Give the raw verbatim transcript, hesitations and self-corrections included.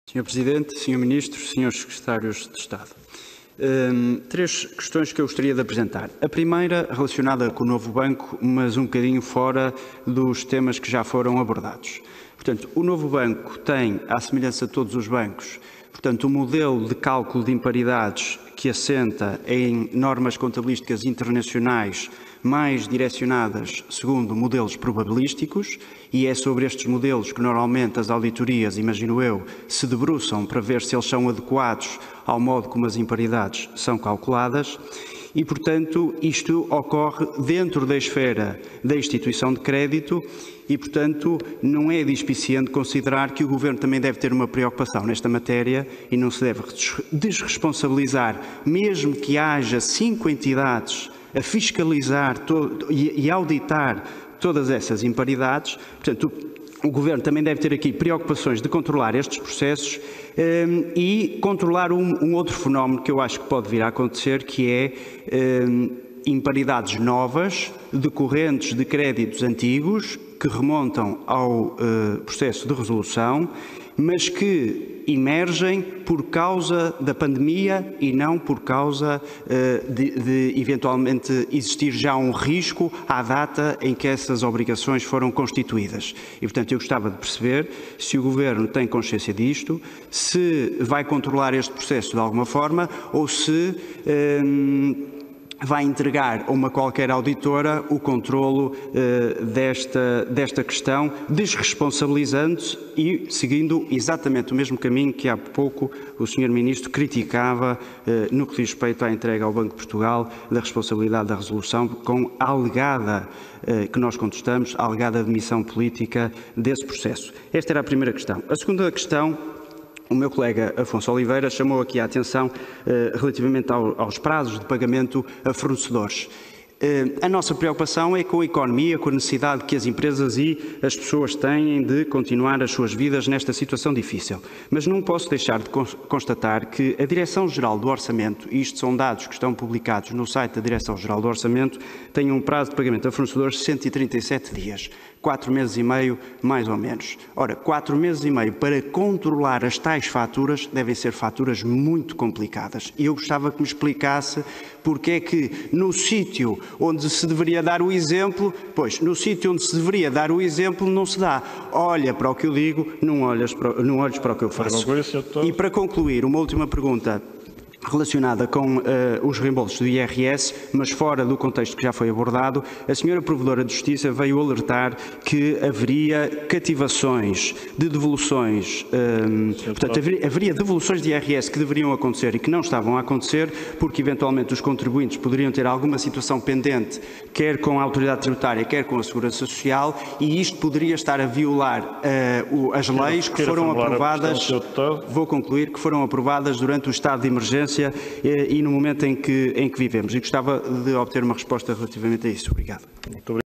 senhor Presidente, senhor Ministro, senhores Secretários de Estado. Um, três questões que eu gostaria de apresentar. A primeira relacionada com o novo banco, mas um bocadinho fora dos temas que já foram abordados. Portanto, o novo banco tem, à semelhança de todos os bancos, portanto, um modelo de cálculo de imparidades que assenta em normas contabilísticas internacionais mais direcionadas segundo modelos probabilísticos, e é sobre estes modelos que normalmente as auditorias, imagino eu, se debruçam para ver se eles são adequados ao modo como as imparidades são calculadas. E, portanto, isto ocorre dentro da esfera da instituição de crédito e, portanto, não é dispiciente considerar que o Governo também deve ter uma preocupação nesta matéria e não se deve desresponsabilizar, mesmo que haja cinco entidades a fiscalizar todo, e, e auditar todas essas imparidades. Portanto, o Governo também deve ter aqui preocupações de controlar estes processos um, e controlar um, um outro fenómeno que eu acho que pode vir a acontecer, que é um, imparidades novas decorrentes de créditos antigos que remontam ao uh, processo de resolução, mas que emergem por causa da pandemia e não por causa uh, de, de eventualmente existir já um risco à data em que essas obrigações foram constituídas. E, portanto, eu gostava de perceber se o Governo tem consciência disto, se vai controlar este processo de alguma forma ou se um, vai entregar a uma qualquer auditora o controlo uh, desta, desta questão, desresponsabilizando-se e seguindo exatamente o mesmo caminho que há pouco o senhor Ministro criticava uh, no que diz respeito à entrega ao Banco de Portugal da responsabilidade da resolução, com a alegada, uh, que nós contestamos, a alegada admissão política desse processo. Esta era a primeira questão. A segunda questão: o meu colega Afonso Oliveira chamou aqui a atenção eh, relativamente ao, aos prazos de pagamento a fornecedores. Eh, a nossa preocupação é com a economia, com a necessidade que as empresas e as pessoas têm de continuar as suas vidas nesta situação difícil. Mas não posso deixar de constatar que a Direção-Geral do Orçamento, e isto são dados que estão publicados no site da Direção-Geral do Orçamento, tem um prazo de pagamento a fornecedores de cento e trinta e sete dias. Quatro meses e meio, mais ou menos. Ora, quatro meses e meio para controlar as tais faturas devem ser faturas muito complicadas. E eu gostava que me explicasse porque é que no sítio onde se deveria dar o exemplo, pois, no sítio onde se deveria dar o exemplo não se dá. Olha para o que eu digo, não olhas para, não olhes para o que eu faço. E para concluir, uma última pergunta relacionada com uh, os reembolsos do I R S, mas fora do contexto que já foi abordado. A senhora Provedora de Justiça veio alertar que haveria cativações de devoluções, um, portanto, haveria, haveria devoluções de I R S que deveriam acontecer e que não estavam a acontecer, porque eventualmente os contribuintes poderiam ter alguma situação pendente, quer com a autoridade tributária, quer com a Segurança Social, e isto poderia estar a violar uh, o, as leis que foram aprovadas, vou concluir, que foram aprovadas durante o estado de emergência e no momento em que, em que vivemos. E gostava de obter uma resposta relativamente a isso. Obrigado. Muito obrigado.